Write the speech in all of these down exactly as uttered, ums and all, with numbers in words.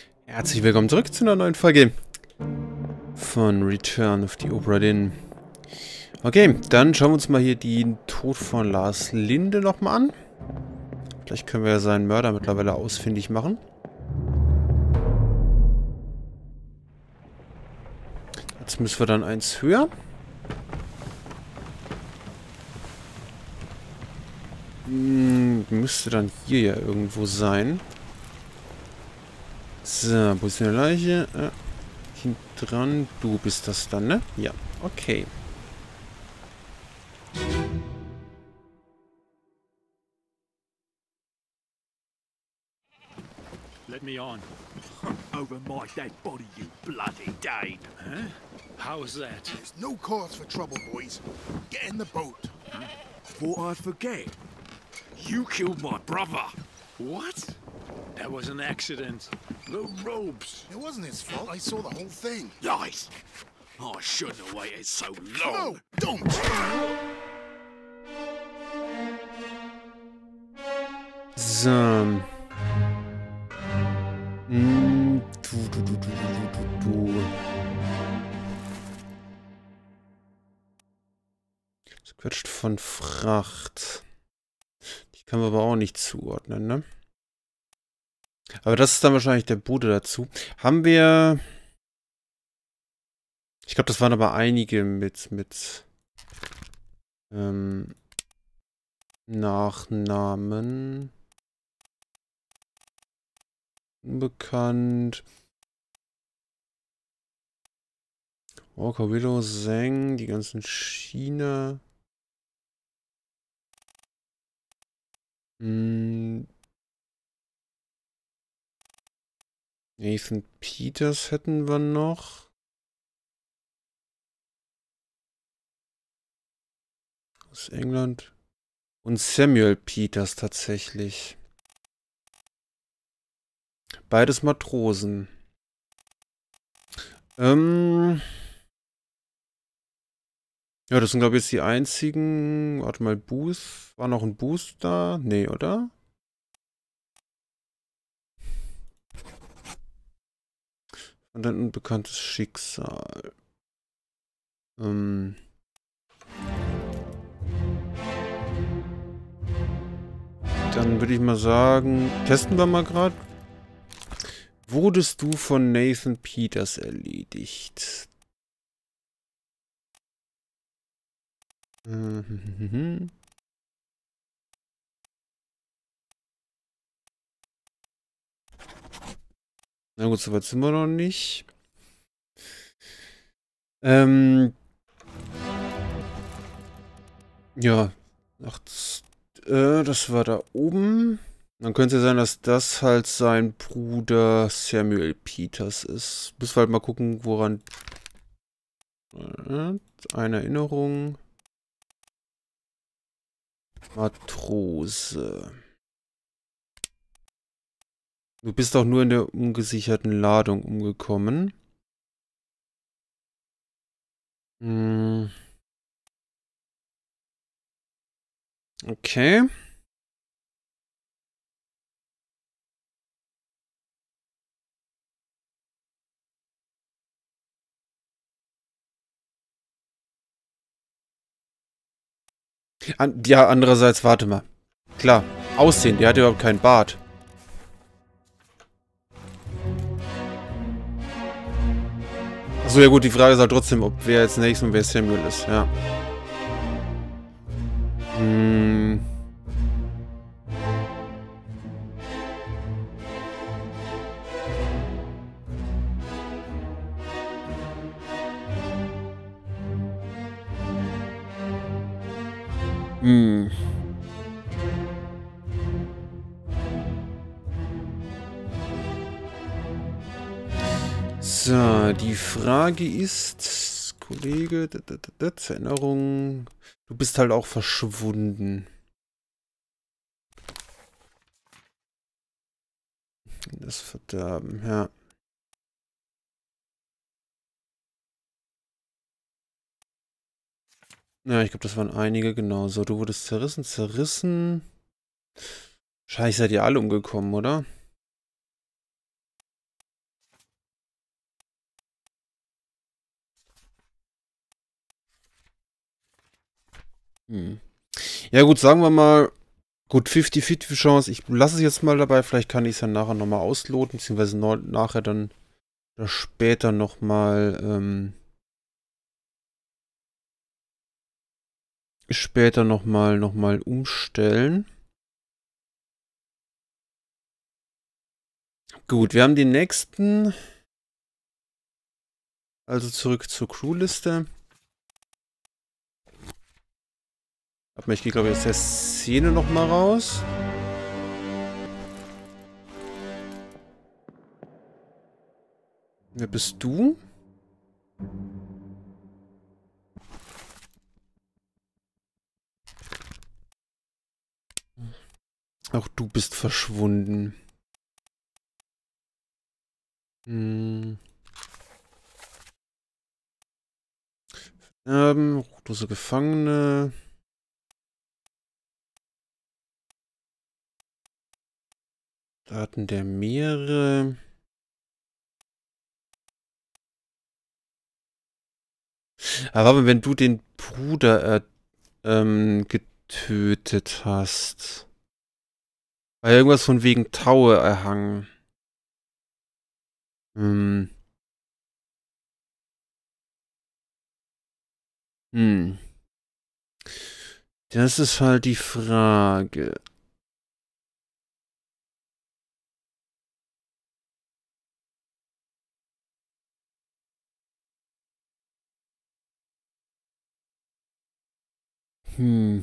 Herzlich willkommen zurück zu einer neuen Folge von Return of the Obra Dinn. Okay, dann schauen wir uns mal hier den Tod von Lars Linde nochmal an. Vielleicht können wir ja seinen Mörder mittlerweile ausfindig machen. Jetzt müssen wir dann eins höher. Hm, müsste dann hier ja irgendwo sein. So, wo ist die Leiche? Äh, hinten dran. Du bist das dann, ne? Ja, okay. Let me on. Over my dead body, you bloody Dane. Huh? How's that? There's no cause for trouble, boys. Get in the boat. Thought I'd forget. You killed my brother. What? That was an accident. The ropes. It wasn't his fault. I saw the whole thing. Lies. I shouldn't have waited so No, long. don't! So. Hm, du, du, du, du, du, du, du. Das quetscht von Fracht. Die kann man aber auch nicht zuordnen, ne? Aber das ist dann wahrscheinlich der Bude dazu. Haben wir... Ich glaube, das waren aber einige mit, mit ähm, Nachnamen. Unbekannt. Walker Willow, Zeng, die ganzen China. Hm. Nathan Peters hätten wir noch. Aus England. Und Samuel Peters tatsächlich. Beides Matrosen. Ähm. Ja, das sind, glaube ich, jetzt die einzigen. Warte mal, Booth. War noch ein Booth da? Nee, oder? Und ein unbekanntes Schicksal. Ähm. Dann würde ich mal sagen, testen wir mal gerade. Wurdest du von Nathan Peters erledigt? Mhm. Na gut, soweit sind wir noch nicht. Ähm. Ja. Ach, das, äh, das war da oben. Dann könnte es sein, dass das halt sein Bruder Samuel Peters ist. Müssen wir halt mal gucken, woran... Äh, eine Erinnerung. Matrose. Du bist auch nur in der ungesicherten Ladung umgekommen. Hm. Okay. An, ja, andererseits, warte mal. Klar, Aussehen, der hat überhaupt keinen Bart. Achso, ja gut, die Frage ist halt trotzdem, ob wer jetzt Nathan und wer Samuel ist, ja. Hm. Hm. So, die Frage ist, Kollege, das, das, das, Erinnerung, du bist halt auch verschwunden. Das Verderben, ja. Ja, ich glaube, das waren einige, genau. So, du wurdest zerrissen, zerrissen. Wahrscheinlich seid ihr alle umgekommen, oder? Hm. Ja gut, sagen wir mal, gut, fünfzig fünfzig Chance. Ich lasse es jetzt mal dabei. Vielleicht kann ich es dann nachher nochmal ausloten, beziehungsweise no nachher dann oder später nochmal, ähm, später nochmal, nochmal umstellen. Gut, wir haben den nächsten. Also zurück zur Crewliste. Aber ich gehe, glaube ich, aus der Szene nochmal raus. Wer bist du? Auch du bist verschwunden. Hm. Ähm, ruchlose Gefangene. Daten der Meere. Aber wenn du den Bruder äh, ähm, getötet hast. War ja irgendwas von wegen Taue erhangen. Hm. Hm. Das ist halt die Frage. Hm.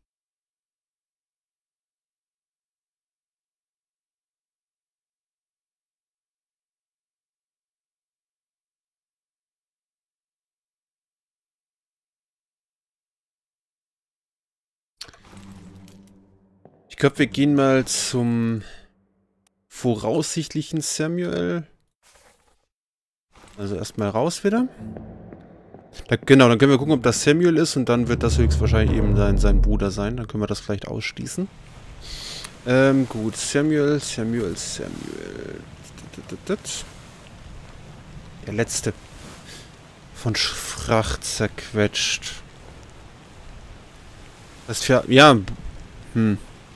Ich glaube, wir gehen mal zum voraussichtlichen Samuel. Also erstmal raus wieder. Da, genau, dann können wir gucken, ob das Samuel ist und dann wird das höchstwahrscheinlich eben sein, sein Bruder sein. Dann können wir das vielleicht ausschließen. Ähm, gut. Samuel, Samuel, Samuel. Der letzte von Fracht zerquetscht. Das ist für... Ja. Hm.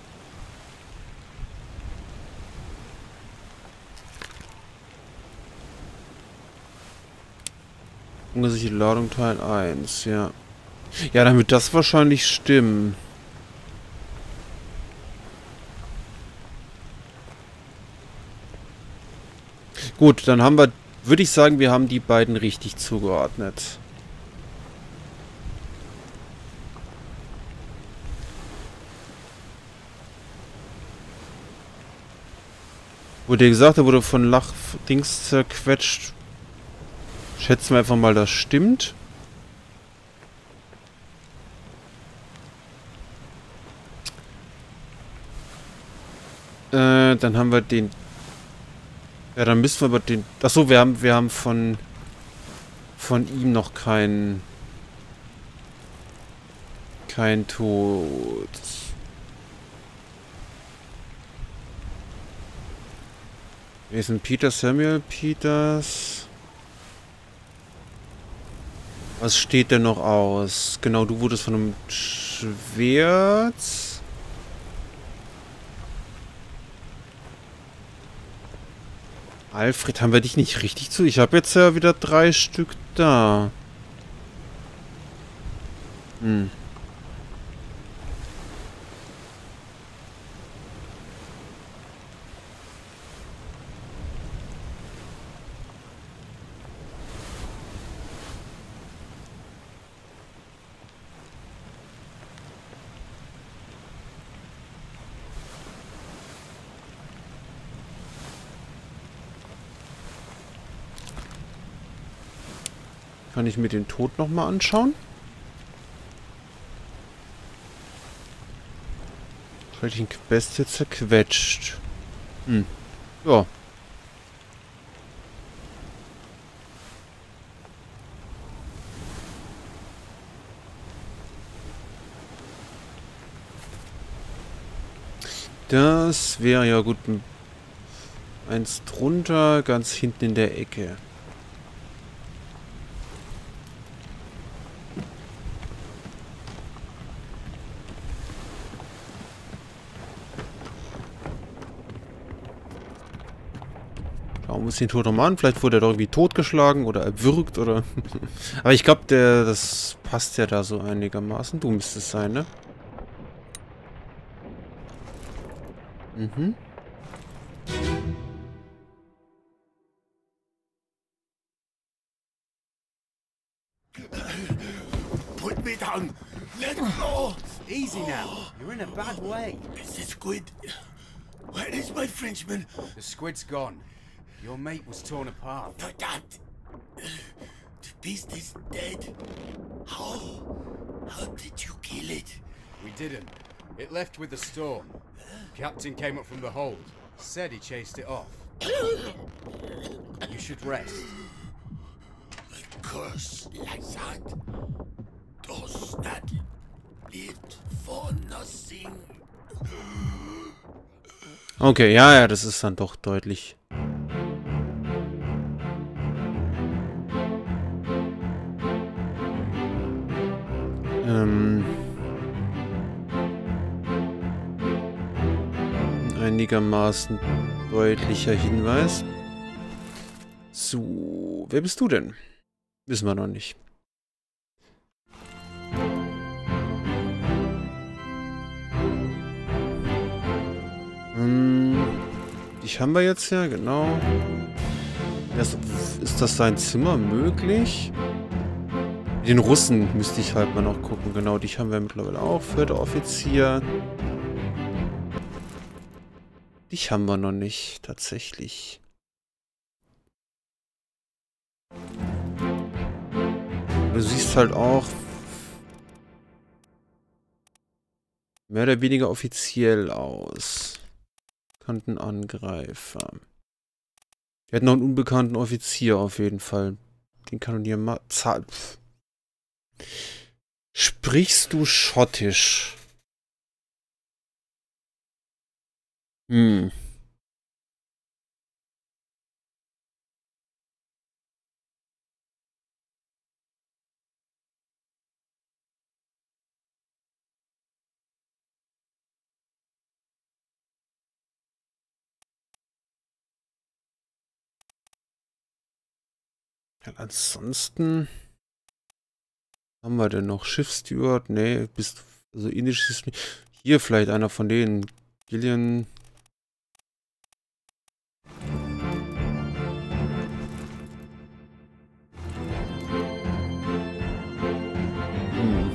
Ungesicherte Ladung Teil eins, ja. Ja, dann wird das wahrscheinlich stimmen. Gut, dann haben wir, würde ich sagen, wir haben die beiden richtig zugeordnet. Wurde gesagt, er wurde von Lachdings zerquetscht. Schätzen wir einfach mal, das stimmt. Äh, dann haben wir den... Ja, dann müssen wir aber den... Achso, wir haben, wir haben von... Von ihm noch kein... Kein Tod. Wir sind Peter, Samuel, Peters... Was steht denn noch aus? Genau, du wurdest von einem Schwert... Alfred, haben wir dich nicht richtig zu? Ich habe jetzt ja wieder drei Stück da. Hm. Kann ich mir den Tod nochmal anschauen? Schrecklichen Bestie zerquetscht. Hm. Ja. Das wäre ja gut. Eins drunter, ganz hinten in der Ecke. Schauen wir uns den Tod nochmal an. Vielleicht wurde er doch irgendwie totgeschlagen oder erwürgt oder... Aber ich glaube, der das passt ja da so einigermaßen. Du müsstest es sein, ne? Mhm. Put me down. Let go. Easy now. You're in a bad way. It's the squid. Where is my Frenchman? The squid's gone. Your mate was torn apart. But that... The beast is dead. How? How did you kill it? We didn't. It left with the storm. Captain came up from the hold. Said he chased it off. You should rest. A curse like that does not live for nothing. Okay, ja, ja, das ist dann doch deutlich. Ähm... Einigermaßen deutlicher Hinweis. So, wer bist du denn? Wissen wir noch nicht. Hm, dich haben wir jetzt ja, genau. Ist, ist das sein Zimmer möglich? Den Russen müsste ich halt mal noch gucken. Genau, dich haben wir mittlerweile auch. Vierter Offizier. Dich haben wir noch nicht, tatsächlich. Du siehst halt auch mehr oder weniger offiziell aus. Bekannten Angreifer. Wir hätten noch einen unbekannten Offizier auf jeden Fall. Den Kanonier Ma... Zahl... Sprichst du Schottisch? Hm. Ja, ansonsten haben wir denn noch Schiffssteward? Nee, bist also indisches. Hier vielleicht einer von denen. Gillian. Hm.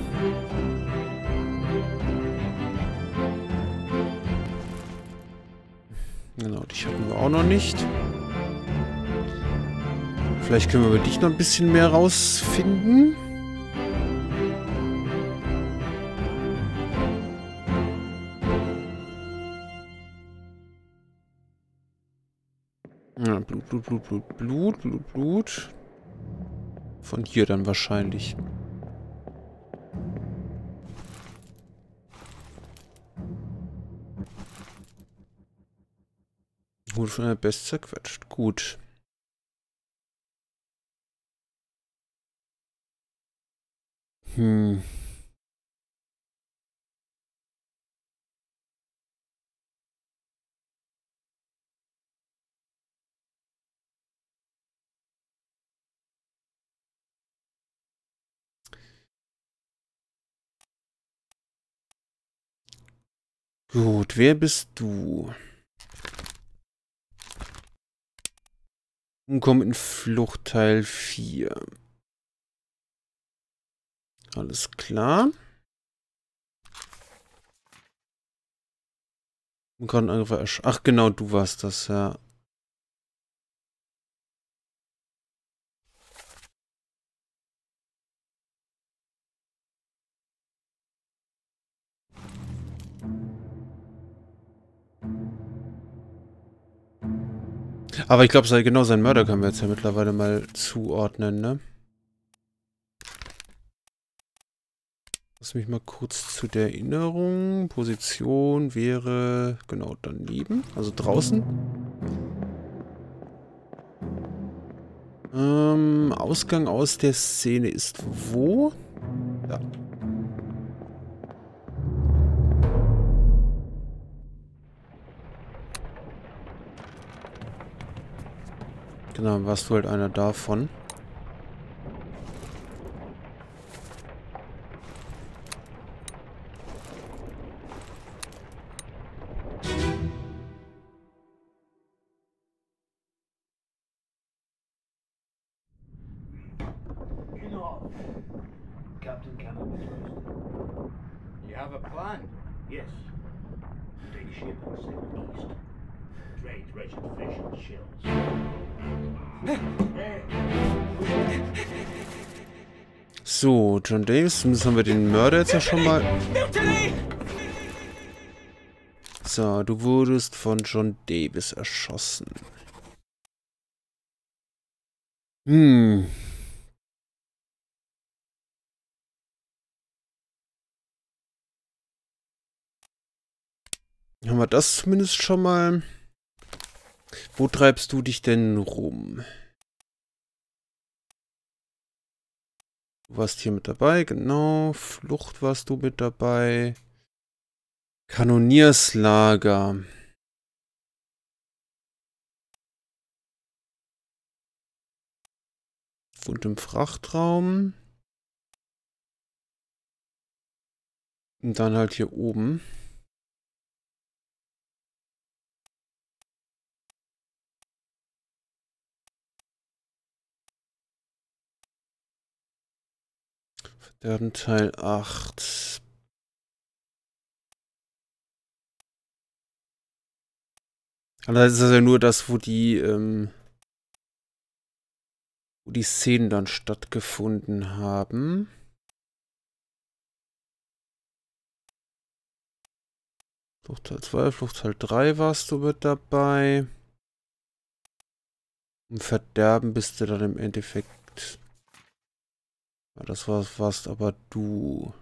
Genau, dich hatten wir auch noch nicht. Vielleicht können wir über dich noch ein bisschen mehr rausfinden. Ja, Blut, Blut, Blut, Blut, Blut, Blut, Blut. Von hier dann wahrscheinlich. Wurde von der Best zerquetscht. Gut. Hm. Gut, wer bist du? Umkommen in Flucht Teil vier. Alles klar. Ach genau, du warst das, ja. Aber ich glaube, genau seinen Mörder können wir jetzt ja mittlerweile mal zuordnen, ne? Lass mich mal kurz zu der Erinnerung. Position wäre genau daneben, also draußen. Ähm, Ausgang aus der Szene ist wo? Da. Genau, warst du halt einer davon. Captain Cameron is posted. You have a plan? Yes. Take ship and sail east. Trade wretched fish and shells. So, John Davis, zumindest haben wir den Mörder jetzt ja schon mal. So, du wurdest von John Davis erschossen. Hm. Haben wir das zumindest schon mal? Wo treibst du dich denn rum? Du warst hier mit dabei, genau. Flucht warst du mit dabei. Kanonierslager. Und im Frachtraum. Und dann halt hier oben. Verderben Teil acht. Aber das ist ja nur das, wo die, ähm, wo die Szenen dann stattgefunden haben. Fluchtteil zwei, Fluchtteil drei warst du mit dabei. Im Verderben bist du dann im Endeffekt... Ja, das warst, warst aber du.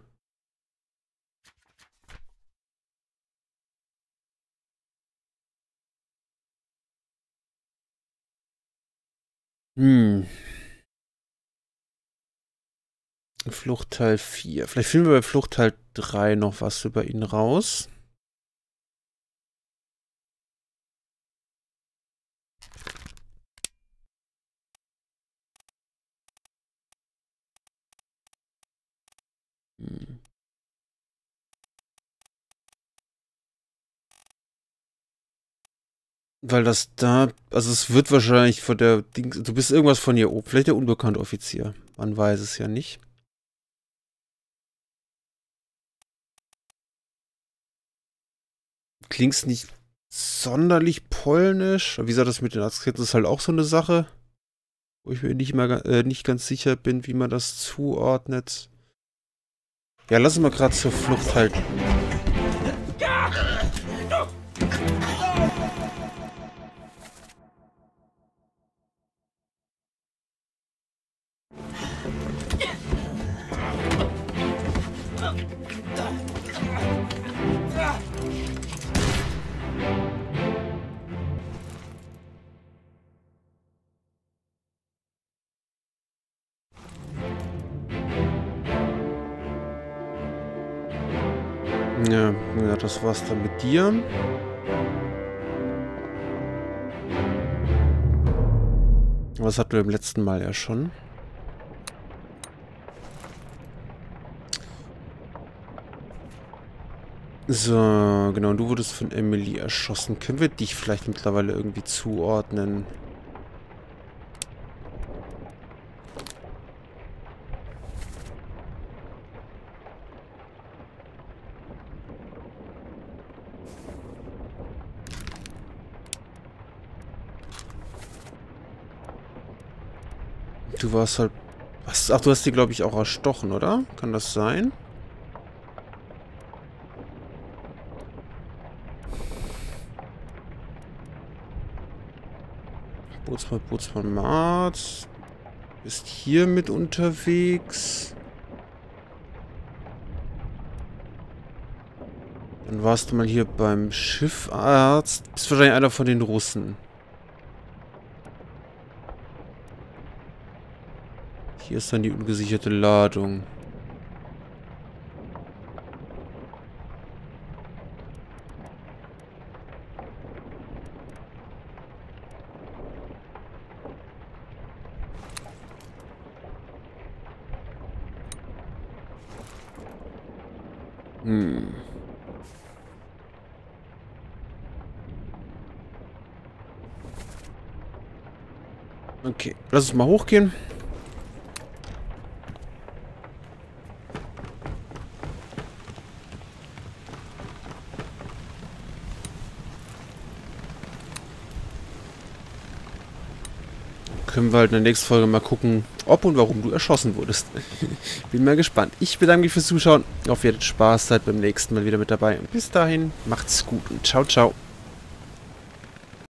Hm. Fluchtteil vier. Vielleicht finden wir bei Fluchtteil drei noch was über ihn raus. Hm. Weil das da, also es wird wahrscheinlich von der Dings, du bist irgendwas von hier oben, vielleicht der unbekannte Offizier. Man weiß es ja nicht. Klingst nicht sonderlich polnisch. Wie gesagt, das mit den Akzenten ist halt auch so eine Sache, wo ich mir nicht mal äh, nicht ganz sicher bin, wie man das zuordnet. Ja, lass uns mal gerade zur Flucht halten. Ja, ja, das war's dann mit dir. Was hatten wir beim letzten Mal ja schon? So, genau, du wurdest von Emily erschossen. Können wir dich vielleicht mittlerweile irgendwie zuordnen? Du warst halt... Was? Ach, du hast die, glaube ich, auch erstochen, oder? Kann das sein? Bootsmann, Bootsmann, Mart. Bist hier mit unterwegs. Dann warst du mal hier beim Schiffarzt. Bist wahrscheinlich einer von den Russen. Hier ist dann die ungesicherte Ladung. Hm. Okay, lass uns mal hochgehen. Können wir halt in der nächsten Folge mal gucken, ob und warum du erschossen wurdest. Bin mal gespannt. Ich bedanke mich fürs Zuschauen. Ich hoffe, ihr hattet Spaß, seid beim nächsten Mal wieder mit dabei. Und bis dahin, macht's gut und ciao, ciao.